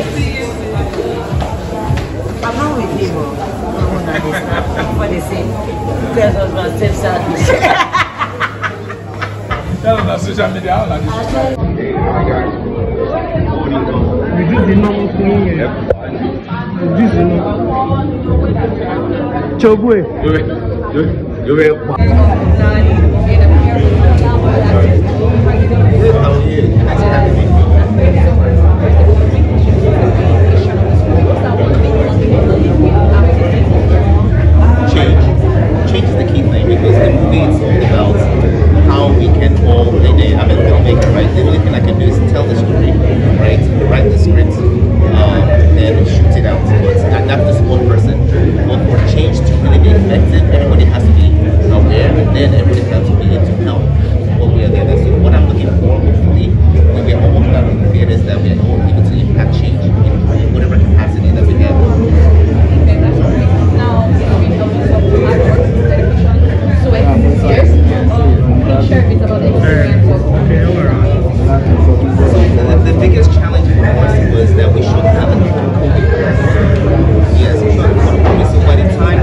I'm not with him. What they say? Because husband said sadly. That was on social media. You do the normal thing. You do the normal. Chogwe. You Change is the key thing, because the movie is all about how we can all I'm a filmmaker, right? The only thing I can do is tell the story, right? Write the script, and shoot it out. But not just one person. But for change to really be effective, everybody has to be aware, and then everybody has to be into help what we are there. So what I'm looking for, hopefully, when we are all working out in the theaters, that we are all able to impact change in whatever capacity that we have. The biggest challenge for us was that we should have a COVID. Yes, so by the time